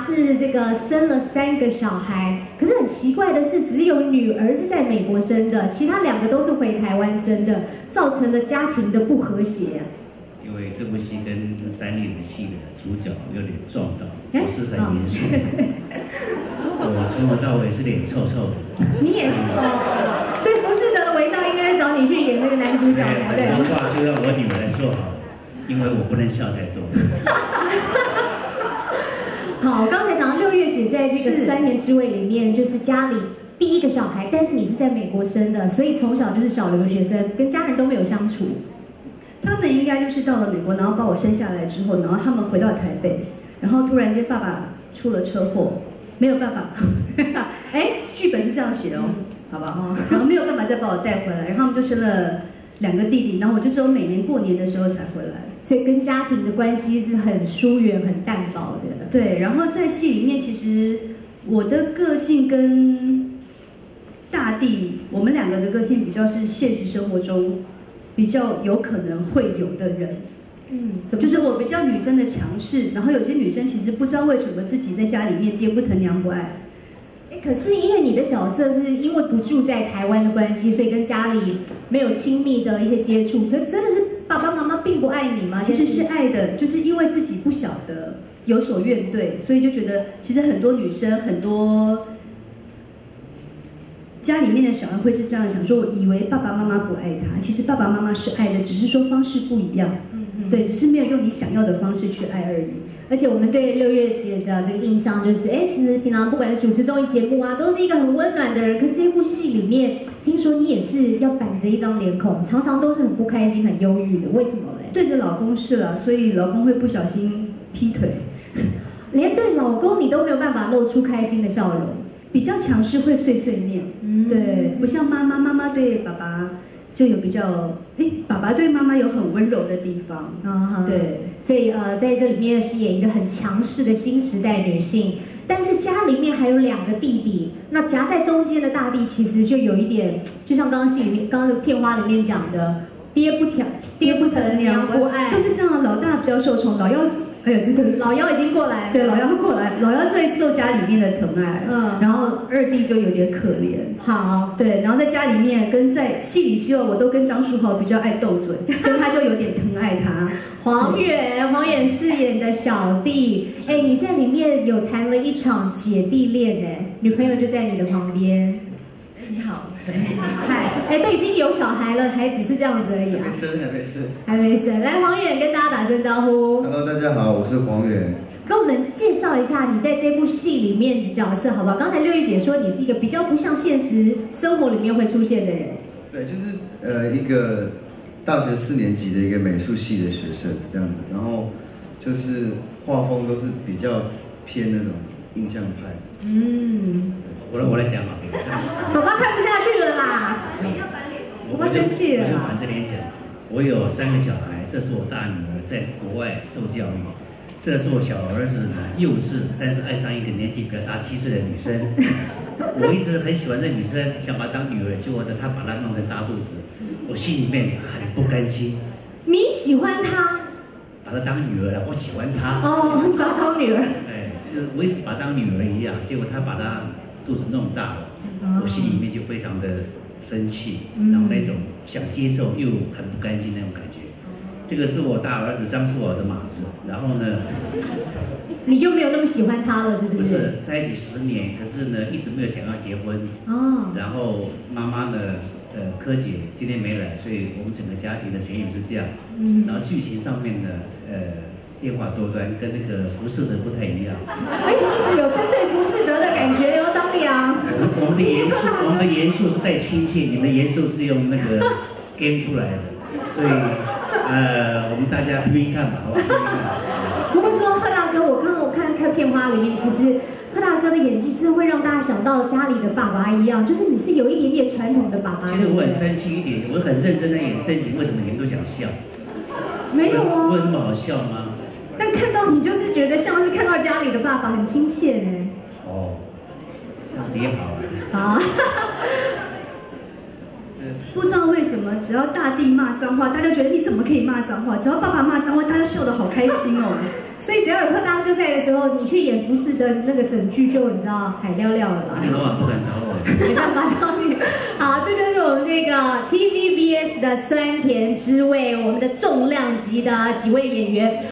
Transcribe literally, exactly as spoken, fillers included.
是这个生了三个小孩，可是很奇怪的是，只有女儿是在美国生的，其他两个都是回台湾生的，造成了家庭的不和谐啊。 因为这部戏跟三立的戏的主角有点撞到，不是很严肃。我从头到尾是脸臭臭的。 你也是哦，所以不适得的微笑应该找你去演那个男主角才对。 很多话就让我女儿来说好，因为我不能笑太多。 好，刚才讲到六月姐在这个三年之味里面，就是家里第一个小孩，但是你是在美国生的，所以从小就是小留学生，跟家人都没有相处。 他们应该就是到了美国，然后把我生下来之后，然后他们回到台北，然后突然间爸爸出了车祸，没有办法，哎，剧本是这样写的哦，好不好？然后没有办法再把我带回来，然后他们就生了两个弟弟，然后我就只有每年过年的时候才回来， 所以跟家庭的关系是很疏远、很淡薄的。 对，然后在戏里面，其实我的个性跟大弟，我们两个的个性比较是现实生活中比较有可能会有的人。嗯，就是我比较女生的强势，然后有些女生其实不知道为什么自己在家里面爹不疼娘不爱。 哎，可是因为你的角色是因为不住在台湾的关系，所以跟家里没有亲密的一些接触，这真的是爸爸妈妈并不爱你吗？ 其实是爱的，就是因为自己不晓得有所怨怼，所以就觉得其实很多女生很多。家里面的小孩会是这样想说，我以为爸爸妈妈不爱他，其实爸爸妈妈是爱的，只是说方式不一样。嗯嗯，对，只是没有用你想要的方式去爱而已。 而且我们对六月姐的这个印象就是，哎，其实平常不管是主持综艺节目啊，都是一个很温暖的人。可这部戏里面，听说你也是要板着一张脸孔，常常都是很不开心、很忧郁的，为什么嘞？ 对着老公是了，所以老公会不小心劈腿， 连对老公你都没有办法露出开心的笑容。 比较强势会碎碎念，嗯，对，不像妈妈，妈妈对爸爸就有比较，哎，爸爸对妈妈有很温柔的地方，啊、嗯，对， 所以呃，在这里面饰演一个很强势的新时代女性，但是家里面还有两个弟弟，那夹在中间的大弟其实就有一点，就像刚刚戏里面，刚刚的片花里面讲的，爹不疼，爹不疼，娘不爱， 都是这样，老大比较受宠，老幺。哎呀，那个老幺已经过来， 对，老幺过来，老幺最受家里面的疼爱，嗯，然后二弟就有点可怜， 好， 对，然后在家里面跟在戏里戏外，我都跟张书豪比较爱斗嘴，跟他就有点疼爱他。 黄远，黄远饰演的小弟，哎，你在里面有谈了一场姐弟恋，哎，女朋友就在你的旁边。 你好， 嗨，哎，都已经有小孩了，还只是这样子而已啊？ 还没生，还没生， 还没生。来，黄远跟大家打声招呼。 Hello， 大家好，我是黄远。 跟我们介绍一下你在这部戏里面的角色，好不好？刚才六月姐说你是一个比较不像现实生活里面会出现的人。 对，就是呃一个大学四年级的一个美术系的学生这样子，然后就是画风都是比较偏那种印象派。嗯。 我来我来讲啊， 爸爸看不下去了啦， 我爸生气了啦。 我就把这边讲，我有三个小孩，这是我大女儿在国外受教育，这是我小儿子呢幼稚，但是爱上一个年纪比较大七岁的女生。我一直很喜欢这女生，想把她当女儿，结果呢她把她弄成大肚子，我心里面很不甘心。 你喜欢她？ 把她当女儿了，我喜欢她。 哦，你把她当女儿？ 哎，就是我一直把她当女儿一样，结果她把她肚子弄大了，我心里面就非常的生气，然后那种想接受又很不甘心那种感觉。这个是我大儿子张书豪的马子，然后呢， 你就没有那么喜欢他了，是不是？ 不是，在一起十年，可是呢一直没有想要结婚。哦。然后妈妈呢，呃，柯姐今天没来，所以我们整个家庭的成员是这样。嗯。然后剧情上面呢，呃。变化多端，跟那个浮士德不太一样。 哎，一直有针对浮士德的感觉哟，张立昂。 我们的严肃，我们的严肃是带亲切，你们的严肃是用那个 game 出来的，所以呃，我们大家拼拼看吧，好不好？ 不过说贺大哥，我看我看看片花里面，其实贺大哥的演技是会让大家想到家里的爸爸一样，就是你是有一点点传统的爸爸。 其实我很生气一点，我很认真在演正经，为什么你们都想笑？ 没有啊。 我有那么好笑吗？ 但看到你就是觉得像是看到家里的爸爸，很亲切呢。 哦，这样子也好啊。好。 不知道为什么，只要大弟骂脏话，大家觉得你怎么可以骂脏话？只要爸爸骂脏话，大家笑得好开心哦。 所以只要有柯大哥在的时候，你去演服饰的那个整剧就你知道海料料了啦。 老板不敢找我， 没办法找你。好，这就是我们这个 T V B S 的酸甜滋味，我们的重量级的几位演员。